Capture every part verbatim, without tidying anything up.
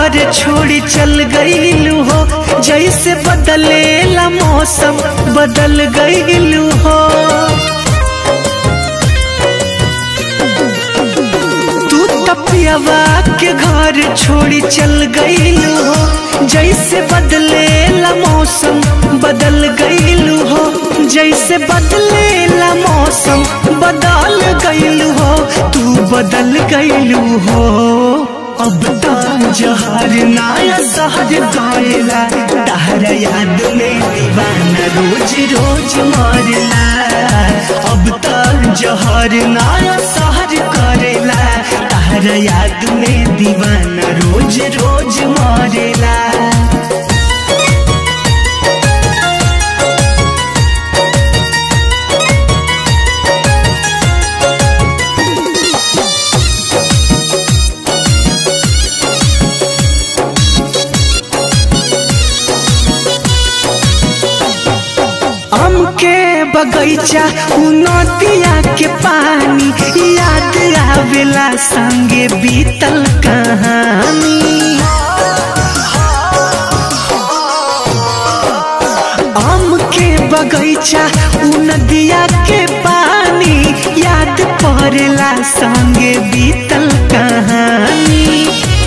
घर छोड़ी चल गईलू हो, जैसे बदलेला मौसम बदल गईलू हो। तू तपियावा के घर छोड़ी चल गईलू हो, जैसे बदलेला मौसम बदल गईलू हो। जैसे बदलेला मौसम बदल गईलू हो, तू बदल गईलू हो। अब तो जहर नाया शहर गएला, तहरा याद में दीवाना रोज रोज मरला। अब तो जहर नाया शहर करेला, तहरा याद में दीवाना रोज रोज मरेला। आम के बगैचा नदिया के पानी याद आवेला, संगे बीतल कहानी। आम के बगैचा नदिया के पानी याद पड़ेला, संगे बीतल कहानी।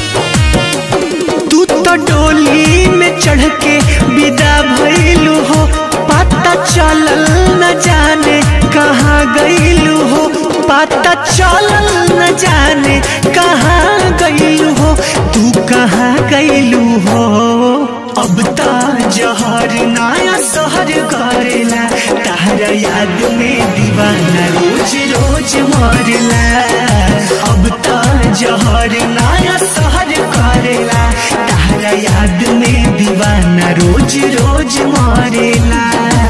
तू तो डोली में चढ़ के विदा भइलू हो, पता चलल न जाने कहाँ गईलू हो। पता चलल न जाने कहाँ गईलू हो, तू कहाँ गईलू हो। अब तो जहर नाया शहर करेला, तहरा याद में दीवाना रोज रोज मरला। अब तो जहर नाया शहर करेला, तहरा याद में दीवाना रोज रोज मरेला।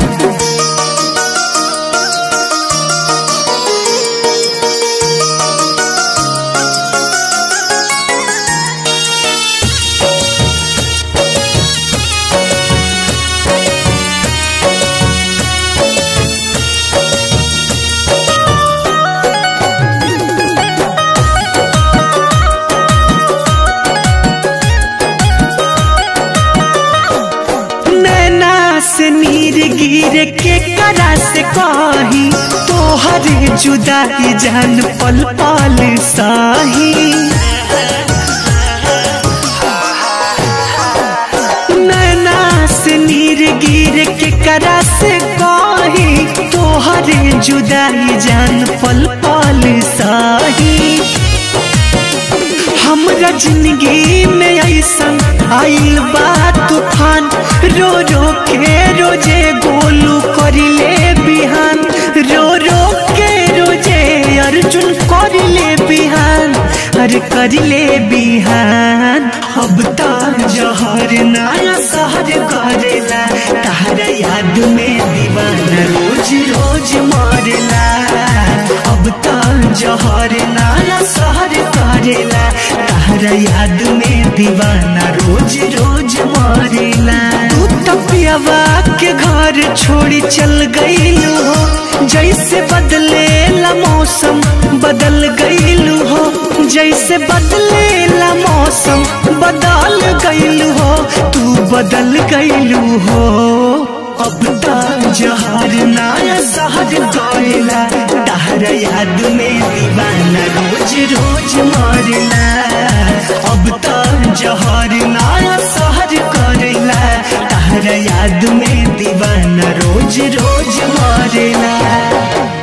नीर गिर के करा से कही, तोहरे जुदाई जान पल पल साही। नैना से नीर गिर के करा से कही, तोहरे जुदाई जान पल पल साही। हमरा जिंदगी में ऐसन आइल बा तूफान, रो रो के रोजे गोलू करिले बिहान। रो रो के रोजे अर्जुन करिले बिहान, अरे करिले बिहान। अब तो जहर नाया शहर करेला, तहरा याद में दीवाना रोज रोज मरेला। अब तो जहर नाया शहर करेला, तहरा याद में दीवाना रोज रोज मरेला। तू तपियावा के घर छोड़ी चल गईलू हो, जैसे बदलेला मौसम बदल गईलू हो। जैसे बदलेला मौसम बदल गईलू हो, तू बदल गईलू हो। अब तो जहर नाया शहर गएला, तहरा याद में दीवाना रोज रोज मरला। अब तो जहर नाया शहर करेला, तहरा याद में दीवाना रोज रोज मरेला।